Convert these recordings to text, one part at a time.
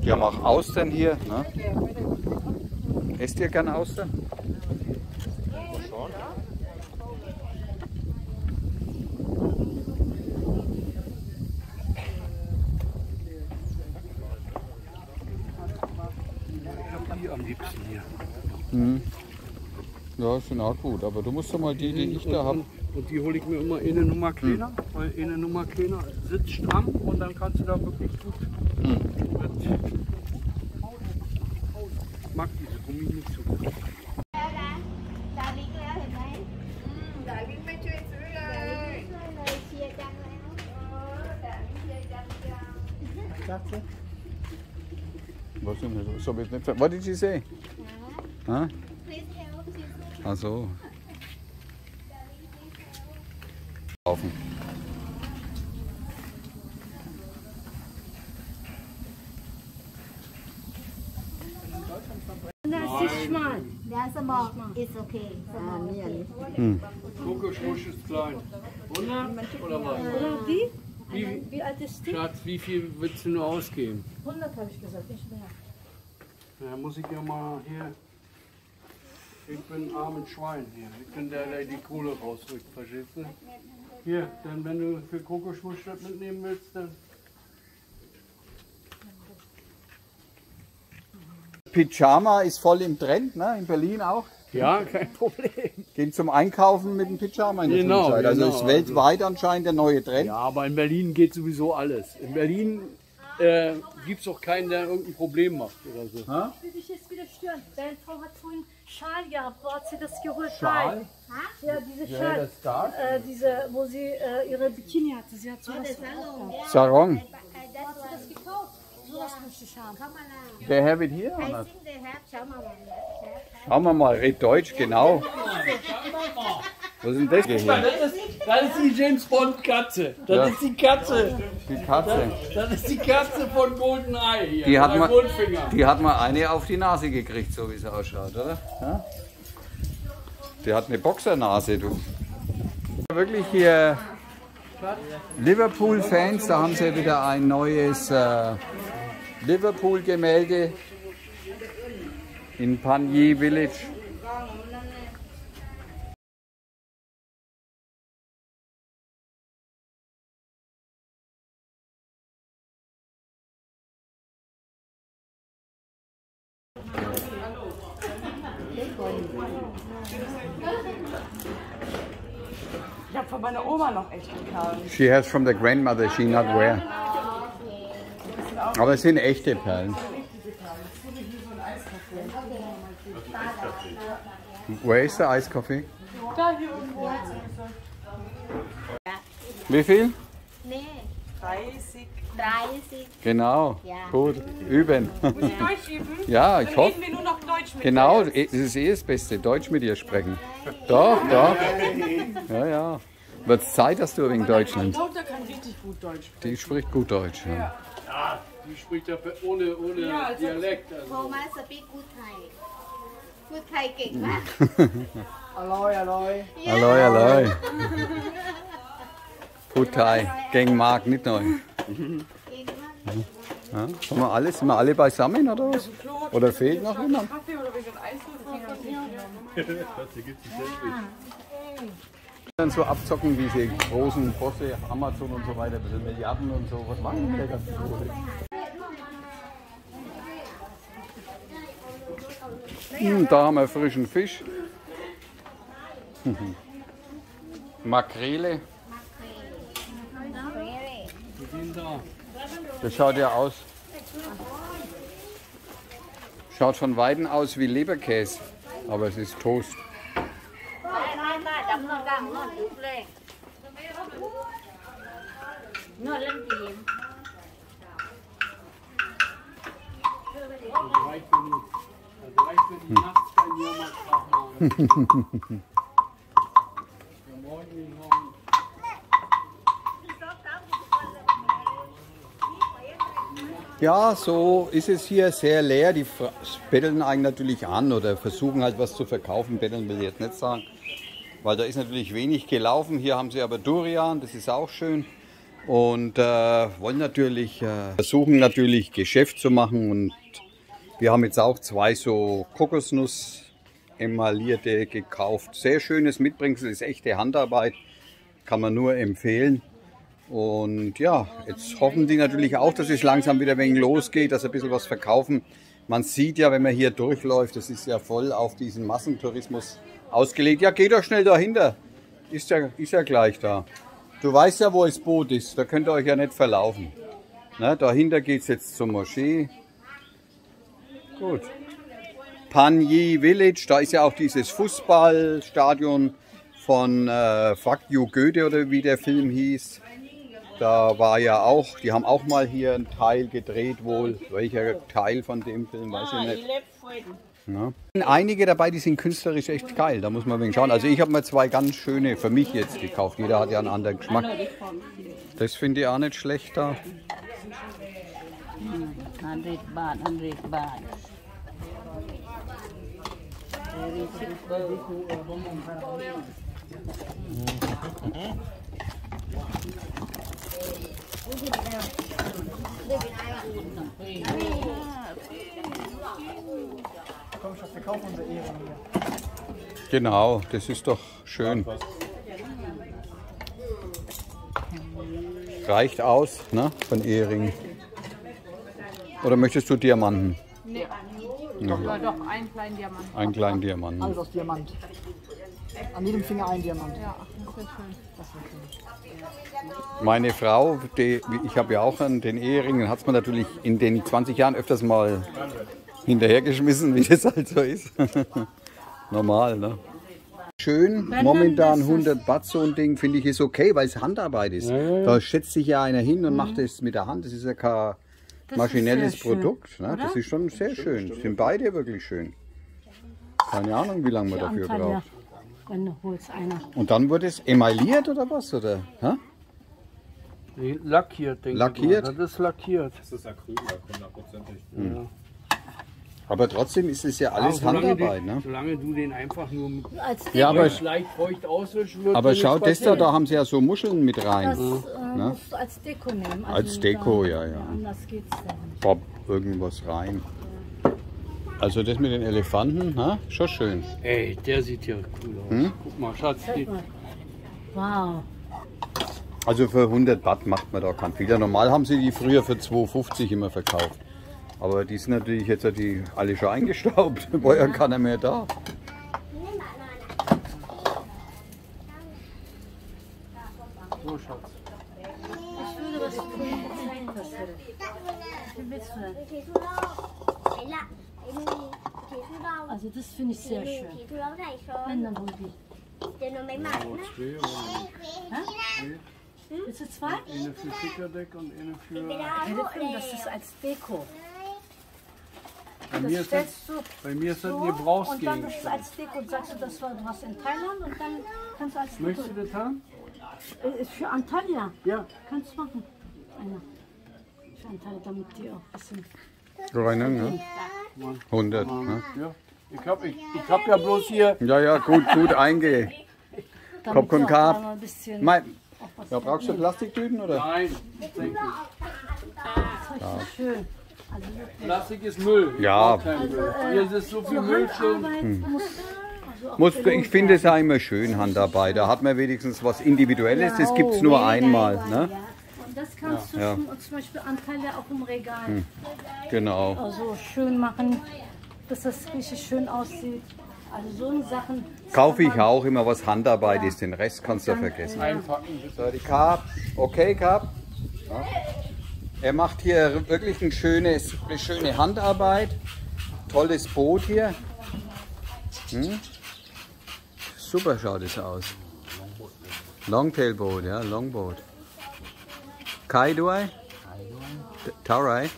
Die haben auch Austern hier. Ne? Esst ihr gerne Austern? Schon. Ich habe die am liebsten hier. Mhm. Ja, sind auch gut, aber du musst doch mal die ich da habe. Und die hole ich mir immer eine Nummer kleiner, weil eine Nummer kleiner sitzt stramm und dann kannst du da wirklich gut mit. Ich mag diese Gummi nicht so gut. ดาลิกแล้วเห็นไหมดาลิกไม่ช่วยซื้อเลยเชียร์จังแล้วดาลิกเชียร์จังจัง Was denn das? So jetzt nicht. What did she say? Huh? Please help please Ach so. Laufen. Das ist schmal. That's small it's okay Kokosmusch ist klein. 100 oder was? Oder die? Wie alt ist die? Schatz, wie viel willst du nur ausgeben? 100 habe ich gesagt, nicht mehr. Ja, muss ich ja mal hier. Ich bin ein armes Schwein hier. Ich bin der, der die Kohle rausrückt, verstehst du? Hier, dann wenn du für Kokosmusch das mitnehmen willst, dann. Pyjama ist voll im Trend, ne? In Berlin auch. Ja, kein Problem. Gehen zum Einkaufen mit dem Pyjama in der Genau, Schulzeit. Also genau. ist weltweit anscheinend der neue Trend. Ja, aber in Berlin geht sowieso alles. In Berlin gibt es auch keinen, der irgendein Problem macht oder so. Ha? Ich will dich jetzt wieder stören. Deine Frau hat vorhin Schal gehabt. Wo hat sie das geholt? Schal? Ja, diese Ja, Schal. das da. Wo sie ihre Bikini hatte. Sie hat sowas gekauft. Sarong. Wo hat sie das gekauft? Sowas möchte ich haben. They have it here or I not? think they have schau mal Schauen wir mal, red Deutsch, genau. Was ist denn das hier? Das ist die James Bond Katze. Das Ja. ist die Katze. Die Katze. Das ist die Katze von GoldenEye hier. Die hat, oder mal, Goldfinger. die hat mal eine auf die Nase gekriegt, so wie sie ausschaut, oder? Ja? Die hat eine Boxernase, du. Wirklich hier Liverpool-Fans, da haben sie wieder ein neues Liverpool-Gemälde in Panier Village. Ich habe von meiner Oma noch echte Perlen. She has from the grandmother, she not wear. Aber es sind echte Perlen. Where is the Ice Coffee? Da hier irgendwo. Wie viel? Nee 30. 30 Genau. Ja. Gut. Üben. Muss ich Deutsch üben? Ja, ich Dann hoffe. reden wir nur noch Deutsch mit Genau, dir. das ist das Beste. Deutsch mit ihr sprechen. Doch, doch. Ja, ja. Wird es Zeit, dass du wegen Deutsch Meine nimmst. Tochter kann richtig gut Deutsch sprechen. Die spricht gut Deutsch. Ja. Ja, die spricht ja ohne Ja, also- Dialekt. โท Also. มัสสปีกกูดไทยพูดไทยเก่งมาก Alloy, alloy. Alloi, alloi. Putai, Gang Mark, nicht neu. เก่งมาก Ja, sind wir alle, sind wir alle beisammen oder was? Oder fehlt noch jemand? Kaffee oder wegen Eiswürfel von mir? Dann so abzocken, diese großen Bosse, Amazon und so weiter, diese Milliarden und so. Was machen die mit der ganzen Kohle? Da haben wir frischen Fisch. Makrele. Wir gehen da. Das schaut ja aus. Schaut von Weitem aus wie Leberkäse, aber es ist Toast. ได้จำนวนกลางนวดยุบเลยนวดเล่นทีม Das reicht, wenn die nachts bei mir mal Krach machen. Ja, morgen morgen. Ja, so ist es hier sehr leer. Die betteln eigentlich natürlich an oder versuchen halt was zu verkaufen. Betteln will ich jetzt nicht sagen, weil da ist natürlich wenig gelaufen. Hier haben sie aber Durian, das ist auch schön. und wollen natürlich, versuchen natürlich Geschäft zu machen. Und wir haben jetzt auch 2 so Kokosnuss emaillierte gekauft. Sehr schönes Mitbringsel, ist echte Handarbeit, kann man nur empfehlen. Und ja, jetzt hoffen die natürlich auch, dass es langsam wieder ein wenig losgeht, dass sie ein bisschen was verkaufen. Man sieht ja, wenn man hier durchläuft, das ist ja voll auf diesen Massentourismus ausgelegt. Ja, geh doch schnell dahinter. Ist ja gleich da. Du weißt ja, wo das Boot ist. Da könnt ihr euch ja nicht verlaufen. Ne, dahinter geht es jetzt zur Moschee. Gut. Panji Village, da ist ja auch dieses Fußballstadion von Fuck You Goethe oder wie der Film hieß. Da war ja auch, die haben auch mal hier einen Teil gedreht wohl. Welcher Teil von dem Film, weiß ich nicht. Ja. Einige dabei, die sind künstlerisch echt geil, da muss man ein wenig schauen. Also ich habe mir 2 ganz schöne für mich jetzt gekauft. Jeder hat ja einen anderen Geschmack. Das finde ich auch nicht schlecht da. 100 baht, 100 baht. Genau, das ist doch schön. Reicht aus, ne, von Ehering. Oder möchtest du Diamanten? Nee, doch, einen kleinen Diamanten. Einen kleinen Diamanten. Alles aus Diamant. An jedem Finger ein Diamant. Ja, das wäre schön. Meine Frau, ich habe ja auch den Ehering, den hat es mir natürlich in den 20 Jahren öfters mal hinterhergeschmissen, wie das halt so ist. Normal, ne? Schön, momentan 100 Baht so ein Ding, finde ich, ist okay, weil es Handarbeit ist. Ja. Da schätzt sich ja einer hin und macht es mit der Hand. Das ist ja kein maschinelles Produkt. Ne? Das ist schon sehr schön. Sind beide wirklich schön. Keine Ahnung, wie lange man dafür braucht. Und dann wurde es emailliert oder was? Oder? Ha? Lackiert, denke ich. Lackiert? Das ist lackiert. Das ist Acryllack, 100%. Ja. Aber trotzdem ist es ja alles Handarbeit, ne? Solange du den einfach nur ja, aber leicht feucht auswischen würdest. Aber schau, das da haben sie ja so Muscheln mit rein. Das musst du als Deko nehmen. Also als Deko, ja. Anders geht's dann. Bob, irgendwas rein. Also das mit den Elefanten, ha? Schon schön. Ey, der sieht ja cool aus. Guck mal, Schatz. Wow. Also für 100 Baht macht man da keinen Fehler. Normal haben sie die früher für 2,50 immer verkauft. Aber die sind natürlich jetzt die alle schon eingestaubt. War ja keiner mehr da. So, Schatz. Ich würde was tun. Wie willst du denn? Also das finde ich sehr schön. Wenn dann wohl die. Willst du 2? Eine für Stickerdeck und eine für... Das ist als Deko. Bei mir ist das ein Gebrauchsgegenstand. Und dann ist es als Deko und sagst du, das war was in Thailand und dann kannst du als Deko. Möchtest du das haben? Ist für Antalya. Ja. Kannst du machen. Einer. Für Antalya, damit die auch ein bisschen... Reinen, ne? 100, ne? Ja. Ich hab ja bloß hier... Ja, gut einge... Kopf und Kap. Ja, brauchst du Plastiktüten, oder? Nein, Das ist schön. Also Plastik ist Müll. Ja. Hier ist so viel Müll schon. Ich finde es ja immer schön, Handarbeit. Da hat man wenigstens was Individuelles. Das gibt es nur einmal. Ne? Und das kannst du zum Beispiel Antalya auch im Regal Genau. also schön machen, dass das richtig schön aussieht. Also so eine Sachen. Kaufe ich auch immer, was Handarbeit ist. Den Rest kannst du vergessen. So, die Carp. Okay, Carp. Ja. Er macht hier wirklich eine schöne Handarbeit. Tolles Boot hier. Super schaut es aus. Longtailboot, ja, Longboat. Kaiduai? Taurai?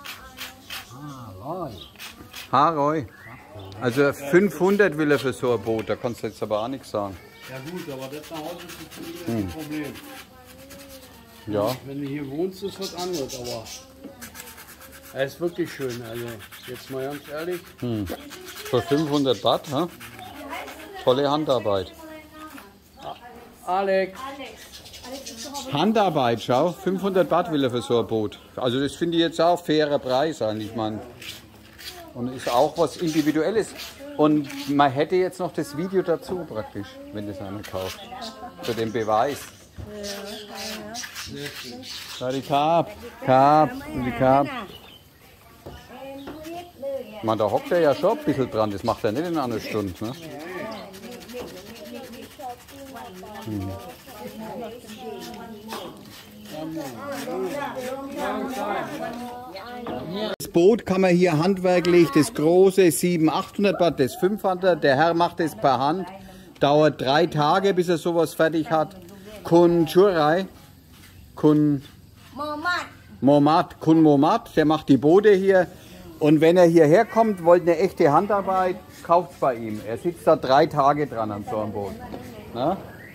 Haroi. Also 500 will er für so ein Boot, da kannst du jetzt aber auch nichts sagen. Ja gut, aber das nach Hause ist ein Problem. Ja. Wenn du hier wohnst, ist was anderes, aber er ist wirklich schön. Also jetzt mal ganz ehrlich. Für 500 Baht, tolle Handarbeit. Alex, Handarbeit, schau, 500 Baht will er für so ein Boot. Also das finde ich jetzt auch fairer Preis eigentlich, man. Und ist auch was Individuelles. Und man hätte jetzt noch das Video dazu praktisch, wenn das einer kauft. Für den Beweis. Ja, die Kap. Die Kap. Man, da hockt er ja schon ein bisschen dran, das macht er nicht in einer Stunde. Ne? Das Boot kann man hier handwerklich, das große 700, 800 Baht, das 500, der Herr macht es per Hand, dauert 3 Tage, bis er sowas fertig hat. Kun Churai, Kun Momat, der macht die Boote hier. Und wenn er hierher kommt, wollt eine echte Handarbeit, kauft es bei ihm. Er sitzt da 3 Tage dran an so einem Boot. Na?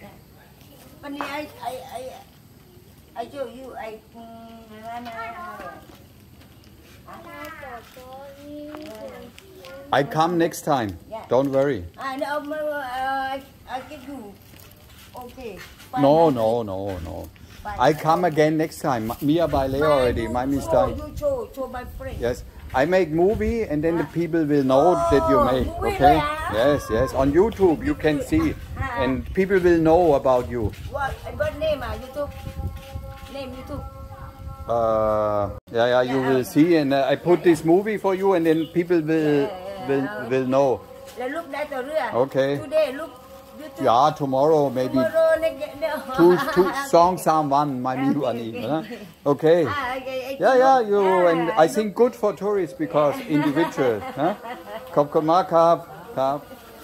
I come next time. Don't worry. No. I come again next time. Mia by Leo already. My mistake. Yes. I make movie and then the people will know that you make. Okay? Yes. On YouTube you can see. And people will know about you. What name YouTube? Name YouTube. You will see, and I put this movie for you, and then people will know. Okay. Today look YouTube. Yeah, tomorrow maybe. Two songs are one, my one. Okay. You and I think good for tourists because individual. Khop ma kap.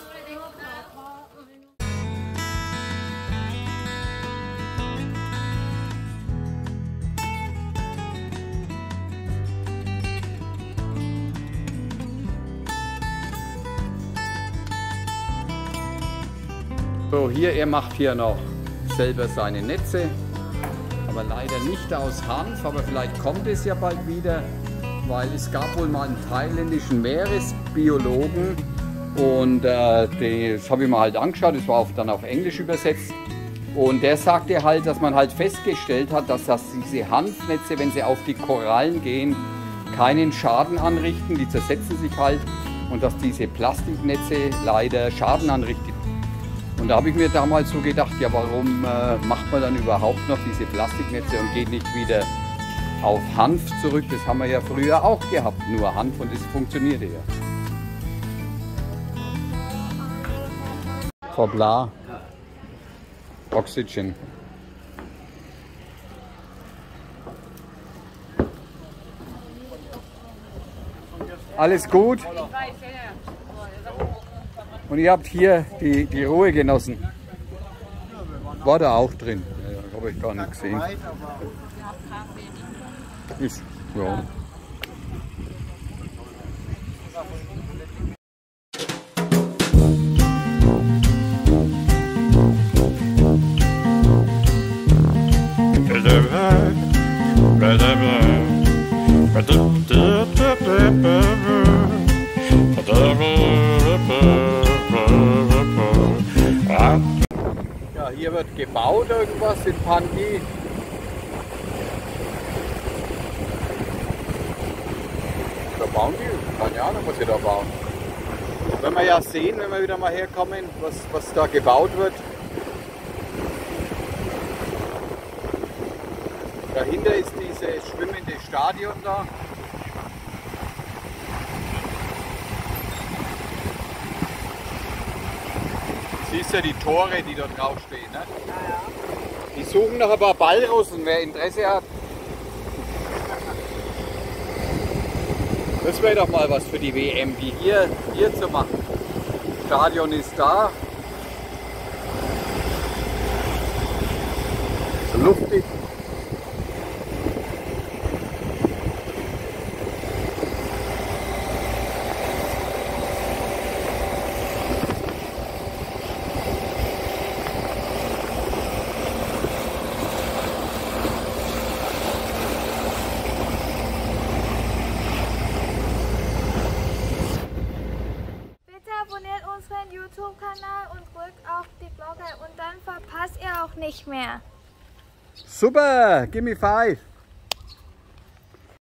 So, hier, er macht hier noch selber seine Netze, aber leider nicht aus Hanf, aber vielleicht kommt es ja bald wieder, weil es gab wohl mal einen thailändischen Meeresbiologen und das habe ich mir halt angeschaut, das war dann auf Englisch übersetzt und der sagte halt, dass man halt festgestellt hat, dass diese Hanfnetze, wenn sie auf die Korallen gehen, keinen Schaden anrichten, die zersetzen sich halt und dass diese Plastiknetze leider Schaden anrichten. Und da habe ich mir damals so gedacht, ja warum macht man dann überhaupt noch diese Plastiknetze und geht nicht wieder auf Hanf zurück? Das haben wir ja früher auch gehabt, nur Hanf und es funktionierte ja. Verbla. Oxygen. Alles gut? Und ihr habt hier die Ruhe genossen. War da auch drin? Ja, habe ich gar nicht gesehen. Ist, ja. Ja, hier wird gebaut irgendwas in Pangi. Da bauen die? Keine Ahnung, was sie da bauen. Wenn wir ja sehen, wenn wir wieder mal herkommen, was da gebaut wird. Dahinter ist dieses schwimmende Stadion da. Siehst du die Tore, die da draufstehen, ne? Die suchen noch ein paar Ballrussen, wer Interesse hat. Das wäre doch mal was für die WM, die hier zu machen. Das Stadion ist da. So luftig. Abonniert unseren YouTube-Kanal und drückt auf die Glocke und dann verpasst ihr auch nicht mehr. Super, give me 5.